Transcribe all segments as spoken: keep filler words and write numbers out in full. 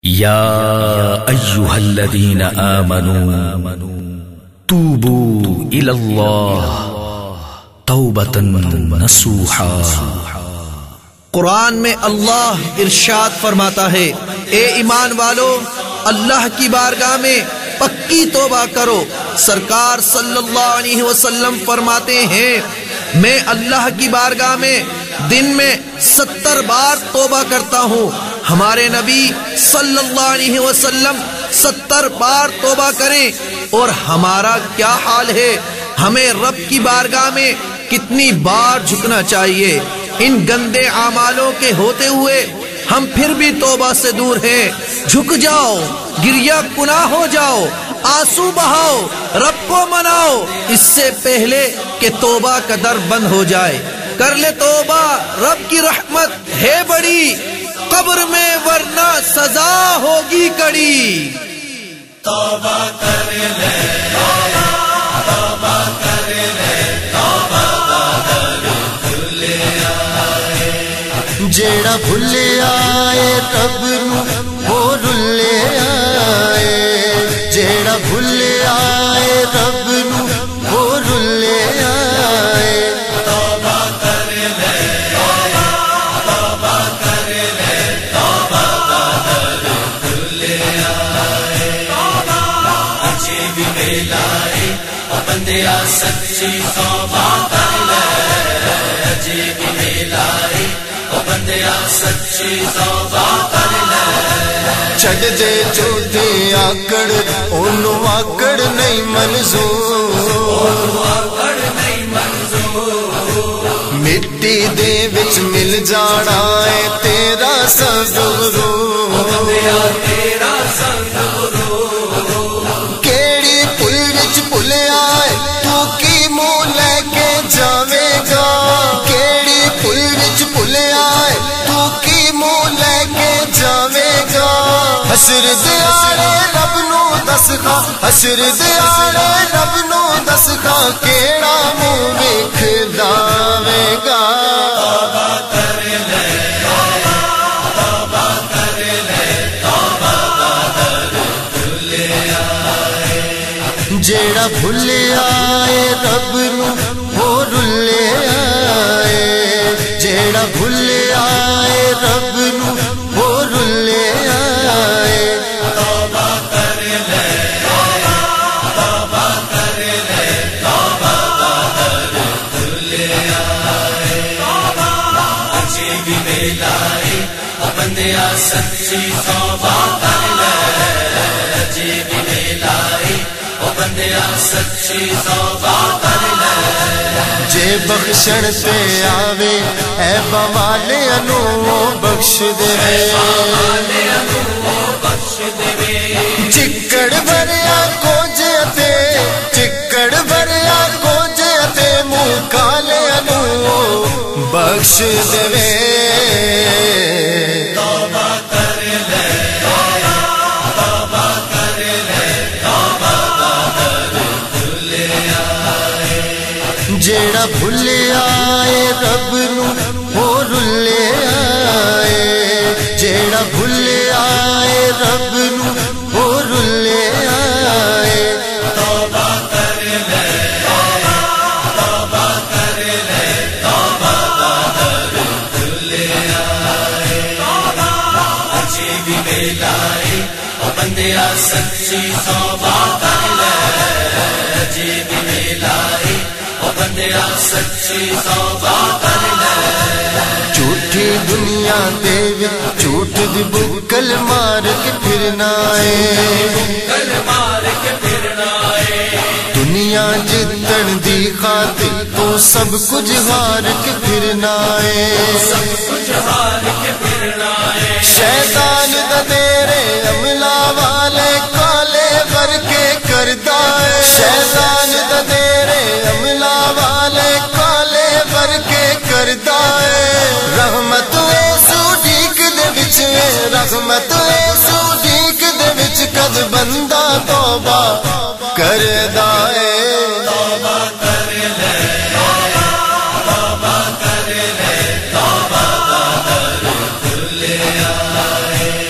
یا ایھا الذین آمنوا توبوا الی اللہ توبۃ نصوحا۔ قرآن میں اللہ ارشاد فرماتا ہے، اے ایمان والو اللہ کی بارگاہ میں پکی توبہ کرو۔ سرکار صلی اللہ علیہ وسلم فرماتے ہیں، میں اللہ کی بارگاہ میں دن میں ستر بار توبہ کرتا ہوں۔ ہمارے نبی صلی اللہ علیہ وسلم ستر بار توبہ کریں، اور ہمارا کیا حال ہے؟ ہمیں رب کی بارگاہ میں کتنی بار جھکنا چاہیے۔ ان گندے اعمالوں کے ہوتے ہوئے ہم پھر بھی توبہ سے دور ہیں۔ جھک جاؤ، گریہ کناں ہو جاؤ، آنسو بہاؤ، رب کو مناؤ، اس سے پہلے کہ توبہ کا در بند ہو جائے۔ کر لے توبہ، رب کی رحمت ہے بڑی، قبر میں ورنہ سزا ہوگی کڑی۔ توبہ کر لے، توبہ کر لے، توبہ بھول آئے، جیڑا بھول آئے رب نو وہ رلے آئے، جیڑا بھول آئے رب نو وہ رلے آئے۔ توبہ کر لے، توبہ کر لے، توبہ بھول آئے، اچھی بھی ملائی بندیا سچی توبہ کر لے، اچھی بھی ملائی بندیا سچی توبہ کر لے۔ چھڈ دے جھوٹے آکڑ اونوں آکڑ نہیں منظور، آکڑ نہیں منظور، مٹی دے وچ مل جانا ہے تیرا سرور۔ تیرا سرور کیڑی پل وچ پل آئے تو کی منہ لے کے جاوے گا، کیڑی پل وچ پل آئے تو کی منہ لے کے جاوے گا۔ حشر دیارے رب نو دس خا، حشر دیارے رب نو دس خا، کیڑا منہ ویکھداوے گا۔ توبہ کر لے، توبہ کر لے، توبہ بھول آئے، جیڑا بھول آئے رب نو وہ رلے آئے، جیڑا بھول آئے رب نو وہ رلے آئے۔ توبہ کر لے، توبہ کر لے، توبہ بھول آئے، اچھی بھی ملائی بندیا سچی توبہ کر لے، اچھی بھی ملائی بندیا سچی توبہ کر لے۔ جے بخشن تے آوے اے بوالے انو بخش دے، چکڑ بھریا کوجے تے، چکڑ بھریا کوجے تے منہ کالے انو بخش دے۔ توبہ کر لے، توبہ کر لے، توبہ بھول آئے، جیڑا بھول آئے رب نو وہ رلے آئے، جیڑا بھول آئے رب نو وہ رلے آئے۔ توبہ کر لے، توبہ کر لے، توبہ بھول آئے، اچھی بھی ملائی بندیا سچی توبہ کر لے، اچھی بھی ملائی بندیا سچی توبہ کر لے۔ جھوٹی دنیا دے وچ جھوٹ دی بکل مار کے پھرنا ہے، کل مار کے پھرنا ہے، دنیا جتن دی خاطر تو سب کچھ ہار کے پھرنا ہے، سب کچھ ہار کے پھرنا ہے، شیطان دا تیرے عملہ والے کالے کر کے کردا ہے، شیطان دا تیرے عملہ والے کالے کر کے کردا ہے۔ رحمت ایسو ڈیک دے وچ، رحمت ایسو ڈیک دے وچ کد بندہ توبہ کردا ہے۔ توبہ کر لے، توبہ کر لے، توبہ بھول آئے،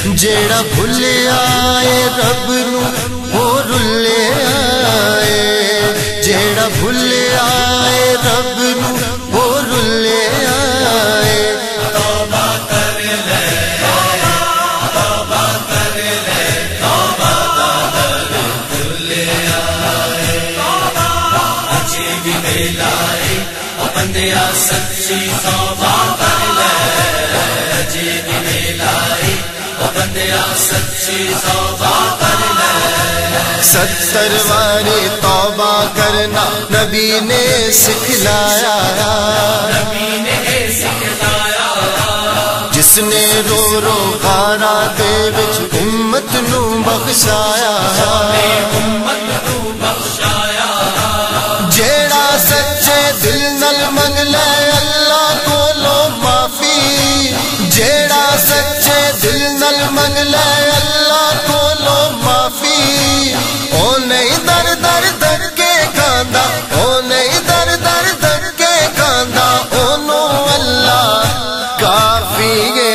جیڑا بھولیا اے رب نو او رلے آئے، جیڑا بھولیا اے رب نو او رلے آئے۔ توبہ کر لے، توبہ کر لے، توبہ بھولے آئے، اچھی بھی ملائی او بندیا سچی توبہ کر لے، اچھی بھی ملائی او بندیا سچی توبہ کر لے۔ ستر واری توبہ کرنا نبی نے سکھلایا، نبی نے سکھلایا، جس نے رو رو غارہ دے وچ امت نو بخشایا، امت کو بخشایا، جیڑا سچے دل نال منگ لے اللہ کولو معافی، جیڑا سچے دل نال منگ لے اللہ کولو معافی، او نہیں در در در کے کاندا، او نہیں در در در کے کاندا، اونو اللہ کافی ہے۔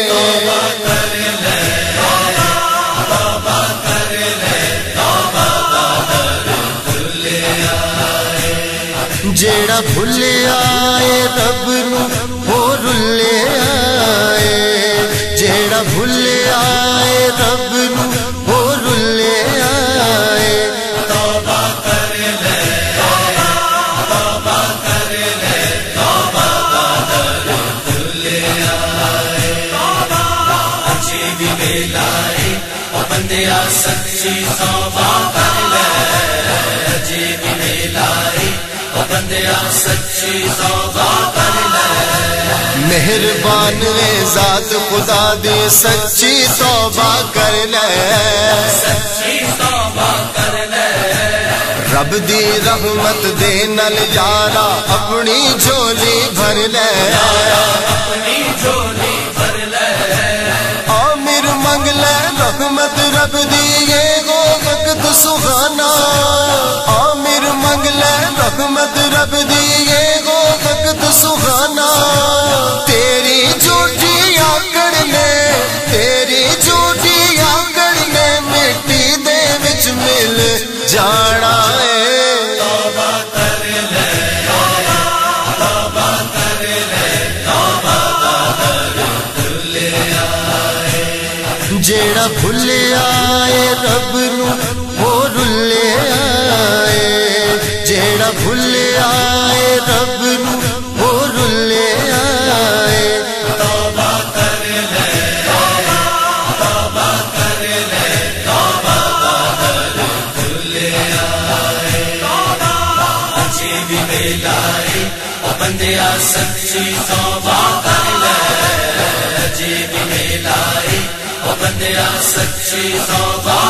جیڑا بھولیا اے رب نو او رلے آئے، جیڑا بھولیا اے رب نو او رلے آئے۔ توبہ کر لے، توبہ کر لے، توبہ بھولے آئے، اچھی بھی ملائی او بندیا سچی توبہ کر لے، اچھی بھی ملائی او بندیا سچی توبہ کر لے۔ مہربان اے ذات خدا دی سچی توبہ کر لے، سچی توبہ کر لے، رب دی رحمت دے نال یارا اپنی جھولی بھر لے، اپنی جھولی بھر لے، عامر منگ لے رحمت رب دی یہ گو وقت سہانا، عامر منگ لے رحمت رب دی یہ گو وقت سہانا، تیری جھوٹی آکڑ نے، تیری جھوٹی آکڑ نے مٹی دے وچ مل جانا ہے۔ توبہ کر لے، توبہ کر لے، توبہ بھولے آئے، جیڑا بھولیا اے رب نو او رلے آئے، جیڑا بھولیا اے رب نو او رلے آئے۔ توبہ کر لے، توبہ کر لے، توبہ بھولے آئے، اچھی بھی ملائی او بندیا سچی توبہ کر لے، اچھی بھی ملائی او بندیا سچی توبہ